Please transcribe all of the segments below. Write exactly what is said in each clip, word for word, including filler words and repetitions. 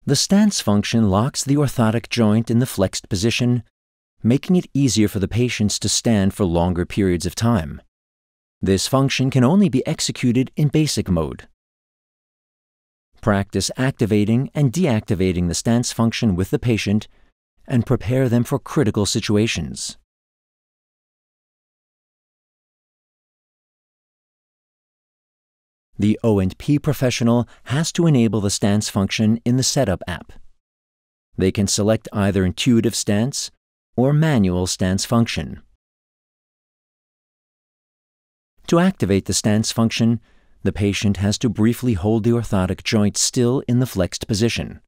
The stance function locks the orthotic joint in the flexed position, making it easier for the patients to stand for longer periods of time. This function can only be executed in basic mode. Practice activating and deactivating the stance function with the patient and prepare them for critical situations. The O and P professional has to enable the stance function in the Setup app. They can select either intuitive stance or manual stance function. To activate the stance function, the patient has to briefly hold the orthotic joint still in the flexed position.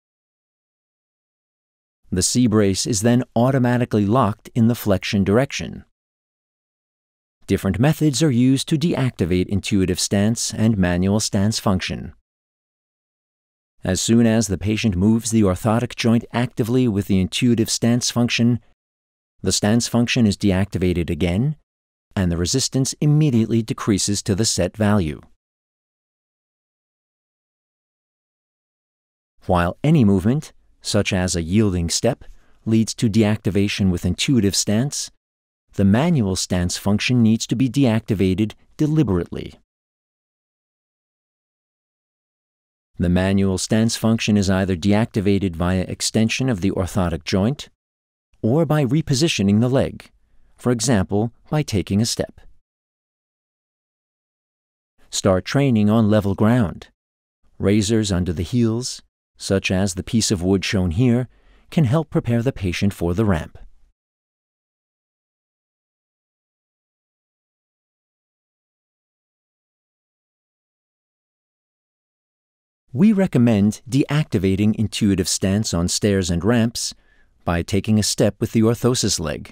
The C-brace is then automatically locked in the flexion direction. Different methods are used to deactivate intuitive stance and manual stance function. As soon as the patient moves the orthotic joint actively with the intuitive stance function, the stance function is deactivated again, and the resistance immediately decreases to the set value. While any movement, such as a yielding step, leads to deactivation with intuitive stance, the manual stance function needs to be deactivated deliberately. The manual stance function is either deactivated via extension of the orthotic joint or by repositioning the leg, for example, by taking a step. Start training on level ground. Razors under the heels, such as the piece of wood shown here, can help prepare the patient for the ramp. We recommend deactivating intuitive stance on stairs and ramps by taking a step with the orthosis leg.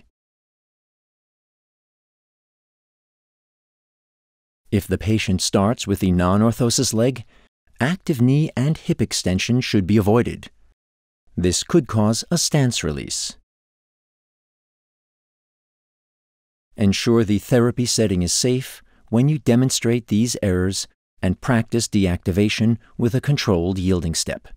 If the patient starts with the non-orthosis leg, active knee and hip extension should be avoided. This could cause a stance release. Ensure the therapy setting is safe when you demonstrate these errors and practice deactivation with a controlled yielding step.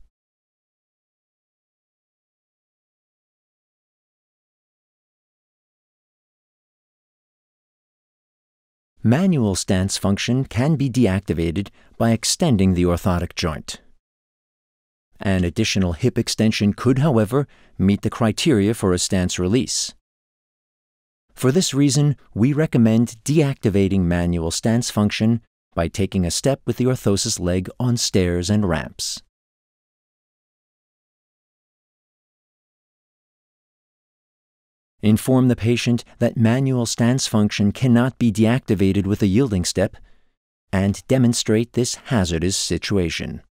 Manual stance function can be deactivated by extending the orthotic joint. An additional hip extension could, however, meet the criteria for a stance release. For this reason, we recommend deactivating manual stance function by taking a step with the orthosis leg on stairs and ramps. Inform the patient that manual stance function cannot be deactivated with a yielding step, and demonstrate this hazardous situation.